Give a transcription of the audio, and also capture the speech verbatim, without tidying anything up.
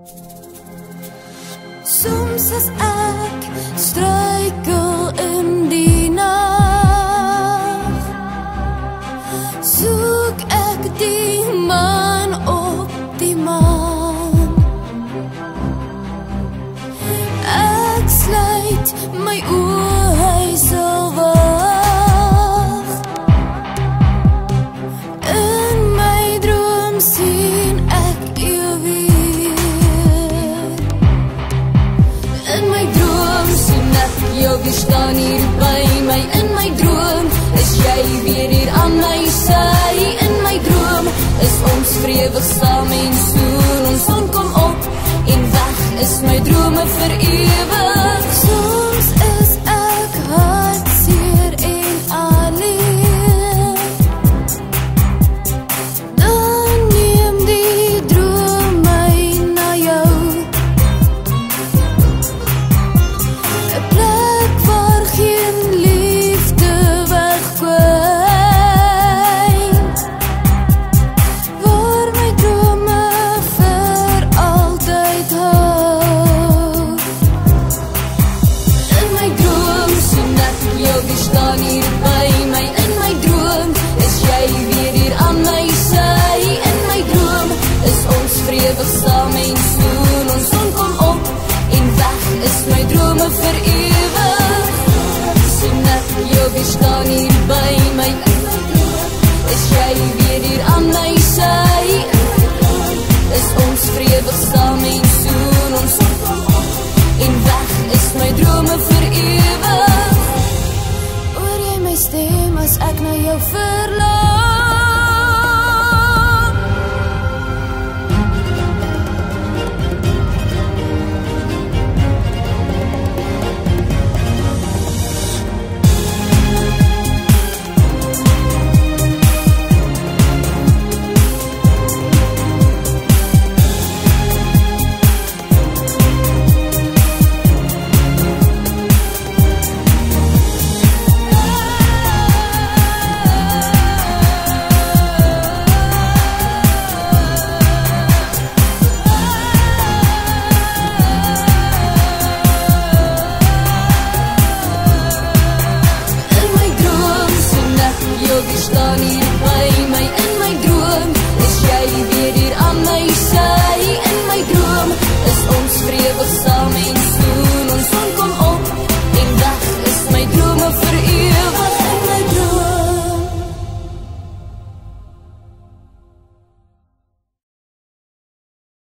Soms as ek struikel in die nag, soek ek die man op die maan. Ek sluit my oë, hy sal wag. In my droom sien ek jou weer. In my droom sien ek jou weer staan hier by my. In my droom is jy weer hier aan my sy. In my droom is ons vrewig saam en soen. Ons son kom op en weg is my drome vir ewig. Soms is ek hartseer en alleen, dan neem die droom my na jou. 'n plek waar geen liefde wegkwyn, waar my drome vir altyd hou. In my droom sien ek jou weer staan hier by my. In my droom is jy weer hier aan my sy. In my droom is ons vrewig saam en soen. Ons son kom op en weg is my drome vir ewig. Sien ek jou weer staan hier by my. In my droom is jy weer hier aan my sy. Is ons vrewig saam en soen. Ons son kom op en weg is my drome vir ewig. Hoor jy my stem as ek na jou verlang? Staan hier by my. In my droom is jy weer hier aan my sy. In my droom is ons vrewig saam.